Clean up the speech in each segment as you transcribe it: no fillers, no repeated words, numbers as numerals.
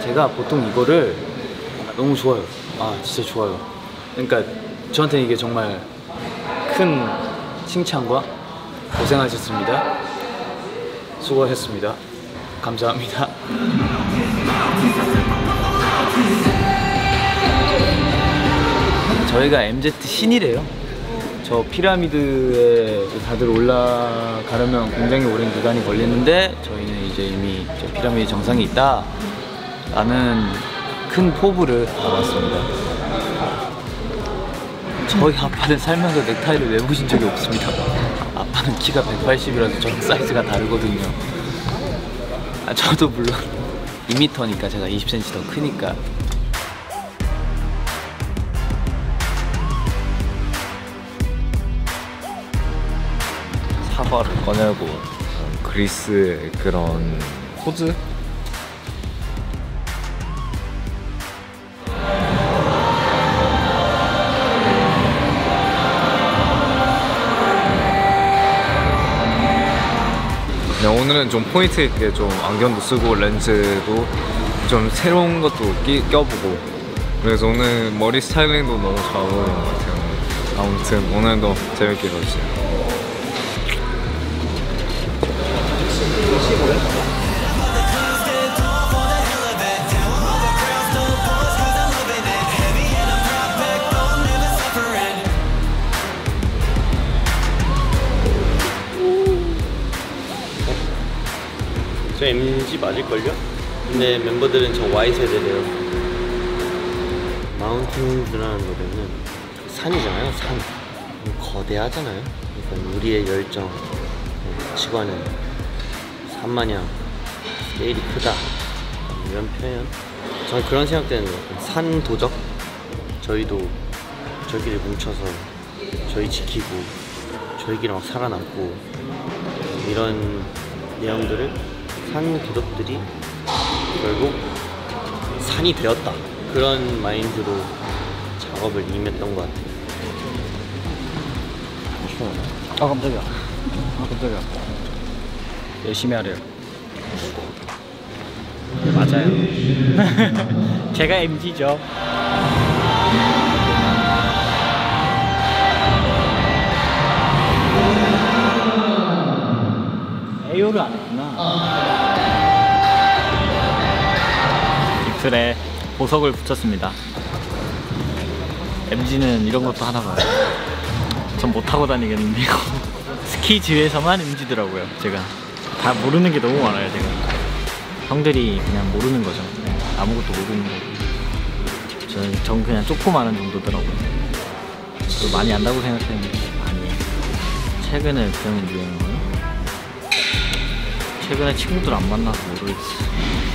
제가 보통 이거를 너무 좋아요. 아 진짜 좋아요. 그러니까 저한테는 이게 정말 큰 칭찬과 고생하셨습니다. 수고하셨습니다. 감사합니다. 저희가 MZ 신이래요. 저 피라미드에 다들 올라가려면 굉장히 오랜 기간이 걸리는데 저희는 이제 이미 저 피라미드 정상에 있다 라는 큰 포부를 담았습니다. 저희 아빠는 살면서 넥타이를 매보신 적이 없습니다. 아빠는 키가 180이라서 저랑 사이즈가 다르거든요. 저도 물론 2m니까 제가 20cm 더 크니까. 사과를 꺼내고 그리스의 그런 포즈? 그냥 오늘은 좀 포인트 있게 좀 안경도 쓰고 렌즈도 좀 새로운 것도 껴보고 그래서 오늘 머리 스타일링도 너무 잘 어울리는 것 같아요. 아무튼 오늘도 재밌게 봐주세요. 저 MG 맞을걸요? 근데 멤버들은 저 Y세대래요. 마운틴즈라는 노래는 산이잖아요. 산 거대하잖아요. 그러니까 우리의 열정 치고하는 산마냥 스케일이 크다 이런 표현. 저는 그런 생각 되는 것 같아요. 산 도적? 저희도 저희끼리 뭉쳐서 저희 지키고 저희끼리 막 살아남고 이런 내용들을 산 도덕들이 결국 산이 되었다 그런 마인드로 작업을 임했던 것 같아요. 아 깜짝이야. 아 깜짝이야. 열심히 하래요. 맞아요. 제가 MG죠. 에요를 안 했구나. 입술에 보석을 붙였습니다. MG는 이런 것도 하나 봐요. 전 못하고 다니겠는데요. 스키즈에서만 MG더라고요. 제가 다 모르는 게 너무 많아요. 제가 형들이 그냥 모르는 거죠. 아무것도 모르는 거고 전 그냥 조금 아는 정도더라고요. 그걸 많이 안다고 생각했는데 아니에요. 최근에 그런 유행어요? 최근에 친구들 안 만나서 모르겠어.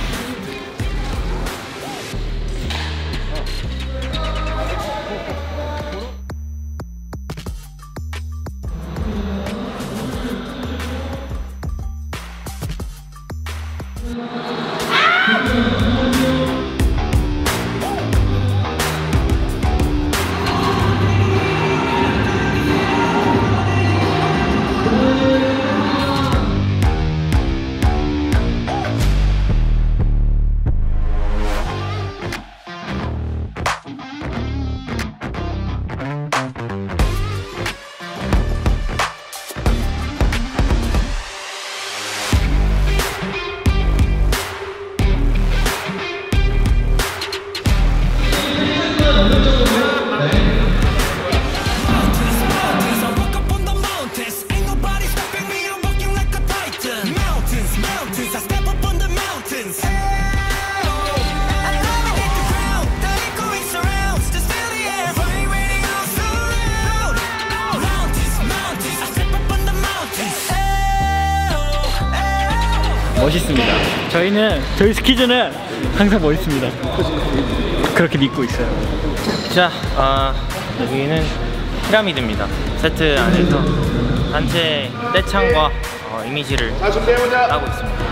멋있습니다. 저희 스키즈는 항상 멋있습니다. 그렇게 믿고 있어요. 자, 여기는 피라미드입니다. 세트 안에서 단체 떼창과 이미지를 하고 있습니다.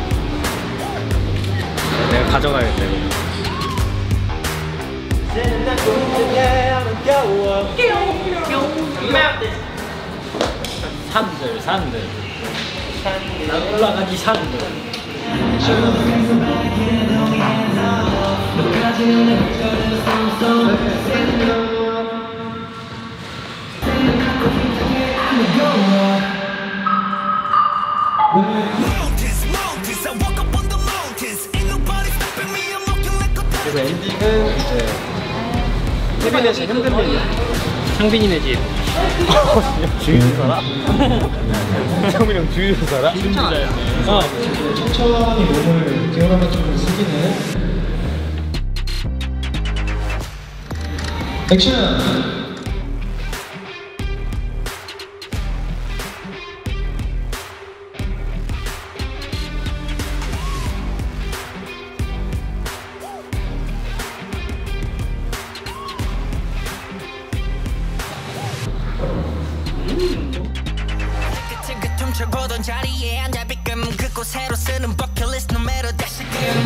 내가 가져가야겠다 이거. 산들. 난 올라가기 산들. 그리고 엔딩은 이제 혜빈의 집, 현빈이요. 창빈이네 집. 주유소 살아? 창빈이 형 주유소 살아? 천천히 몸을 기울여만 좀 숙이는 액션! 멈춰보던 자리에 앉아 비끔 그곳으로 쓰는 버킷리스트 노매로 다시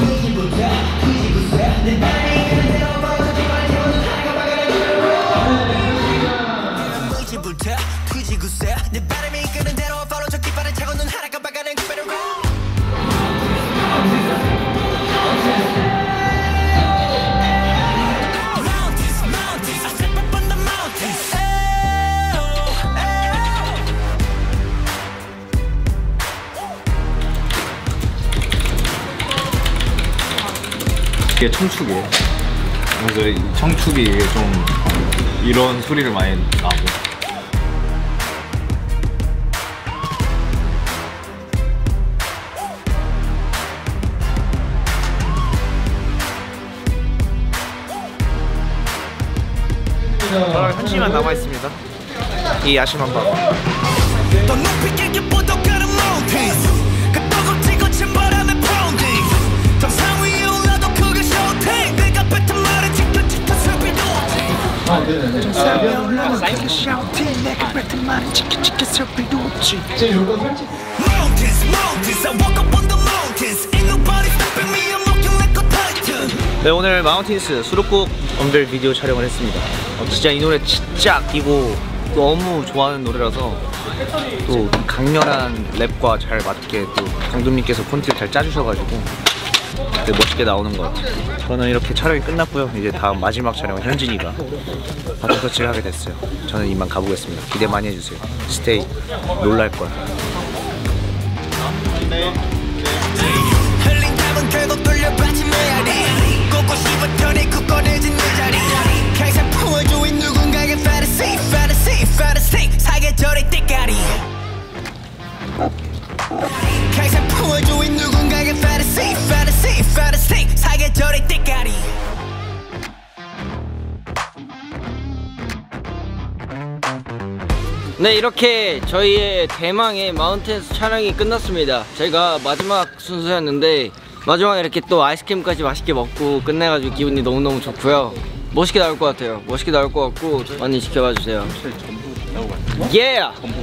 의지부터 뒤지고서 내 바람이 이끄는 대로 follow 저 깃발을 차고 눈 하나가 박아낸 그 배를 이게 청축이에요. 그래서 이 청축이 이게 좀 이런 소리를 많이 나고. 저랑 현진이만 남아있습니다. 이 야심한 밤. 더 높이 깨게 뻗어가는 mountains 그 뜨겁지 거친 바람에 pounding 정상 위에 올라도 그게 showtime 내가 뱉은 말은 지켜 슬피도 정상 위에 올라도 그게 showtime 내가 뱉은 말은 지켜 슬피도 없지 Mountains I walk up on the mountains Ain't nobody stopping me I'm looking like a titan 네, 오늘 마운틴스 수록곡 엄들 비디오 촬영을 했습니다. 진짜 이 노래 진짜 아끼고 너무 좋아하는 노래라서 또 강렬한 랩과 잘 맞게 또 감독님께서 폰트를 잘 짜주셔가지고 되게 멋있게 나오는 것 같아요. 저는 이렇게 촬영이 끝났고요. 이제 다음 마지막 촬영은 현진이가 바톤 터치를 하게 됐어요. 저는 이만 가보겠습니다. 기대 많이 해주세요. 스테이 놀랄 거야. 흘린 땀은 결국 돌려받지 메아리 꽂고 싶었던 이 굳건해진 내 자리 항상 품어주인 누군가의 fantasy 사계절의 때까지 항상 품어주인 누군가의 fantasy 사계절의 때까지 네, 이렇게 저희의 대망의 마운틴스 촬영이 끝났습니다. 저희가 마지막 순서였는데 마지막에 이렇게 또 아이스크림까지 맛있게 먹고 끝내가지고 기분이 너무너무 좋고요. 멋있게 나올 것 같아요. 멋있게 나올 것 같고 많이 지켜봐 주세요. 예!